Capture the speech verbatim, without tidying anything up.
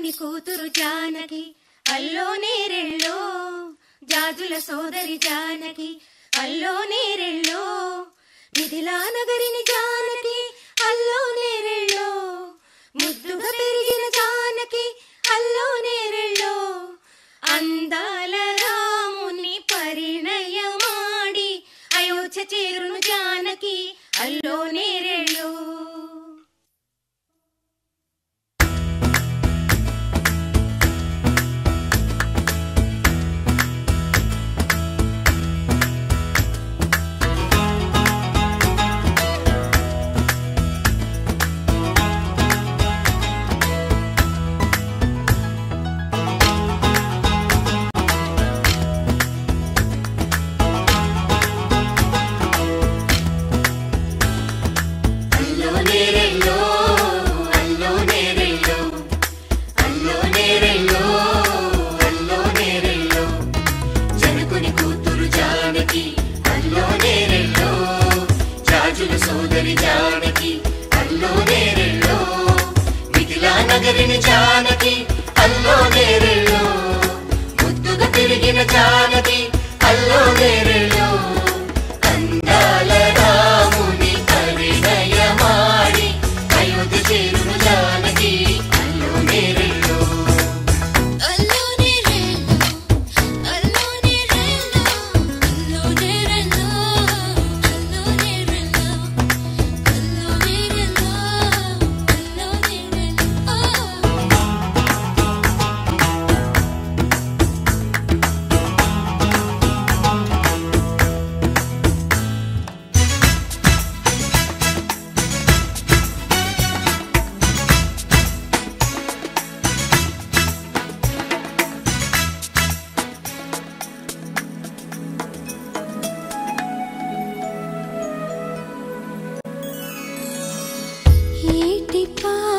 జనకుని కూతురు జానకి అల్లో నేరెళ్ళో, జాజుల సోదరి జానకి అల్లో నేరెళ్ళో, మిథిలా నగరిని జానకి అల్లో నేరెళ్ళో, ముద్దుగా పెరిగిన జానకి అల్లో నేరెళ్ళో, అందాల రాముని పరిణయమాడి అయోధ్య చేరును జానకి అల్లో నేరెళ్ళో. సోదరి జానకి అల్లో నేరెళ్ళో, మిథిలా నగరిని జానకి అల్లో నేరెళ్ళో, ముద్దుగా తిరిగిన జానకి అల్లో నేరెళ్ళో, అందాల రాముని పరిణయమాడి అయోధ్య చేరును జానకి అల్లో నేరెళ్ళో. ఏటి పా